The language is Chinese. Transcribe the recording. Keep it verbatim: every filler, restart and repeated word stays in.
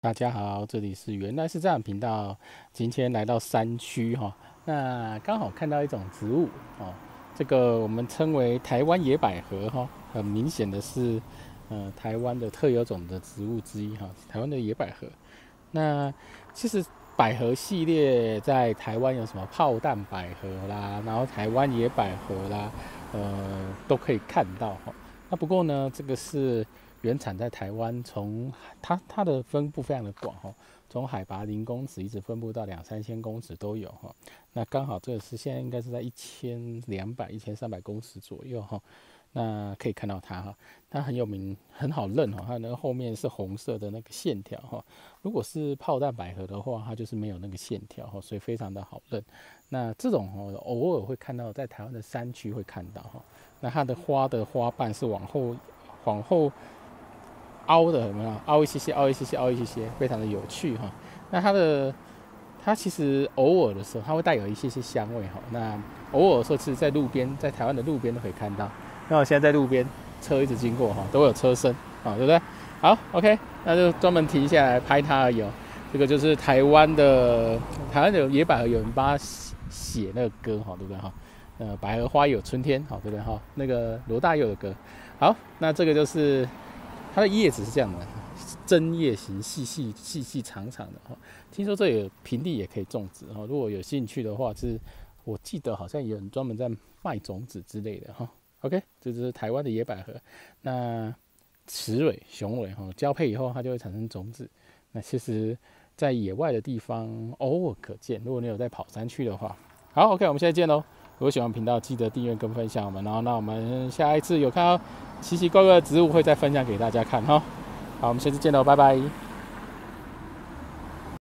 大家好，这里是原来是这样频道。今天来到山区哈，那刚好看到一种植物哦，这个我们称为台湾野百合哈，很明显的是，呃，台湾的特有种的植物之一哈，台湾的野百合。那其实百合系列在台湾有什么炮弹百合啦，然后台湾野百合啦，呃，都可以看到哈。那不过呢，这个是原产在台湾，从它它的分布非常的广哈，从海拔零公尺一直分布到两三千公尺都有哈。那刚好这个是现在应该是在一千两百、一千三百公尺左右哈。那可以看到它哈，它很有名，很好认哈。它那个后面是红色的那个线条哈。如果是炮弹百合的话，它就是没有那个线条哈，所以非常的好认。那这种哈，偶尔会看到在台湾的山区会看到哈。那它的花的花瓣是往后往后凹的，有没有？凹一些些，凹一些些，凹一些些，非常的有趣哈。那它的它其实偶尔的时候，它会带有一些些香味哈。那偶尔的时候，其实在路边，在台湾的路边都可以看到。那我现在在路边，车一直经过哈，都有车声啊，对不对？好 ，OK， 那就专门停下来拍它而已哦。这个就是台湾的台湾的野百合，有人帮它写那个歌哈，对不对哈？呃，百合花有春天，好，对不对哈？那个罗大佑的歌。好，那这个就是它的叶子是这样的，针叶型，细细细细长长的哈。听说这有平地也可以种植哈，如果有兴趣的话，是我记得好像有人专门在卖种子之类的哈。OK， 这就是台湾的野百合。那雌蕊、雄蕊哈交配以后，它就会产生种子。那其实，在野外的地方偶尔可见。如果你有在跑山区的话，好 ，OK， 我们现在见喽。如果喜欢频道，记得订阅跟分享我们。然后，那我们下一次有看到奇奇怪怪的植物，会再分享给大家看哈。好，我们下次见喽，拜拜。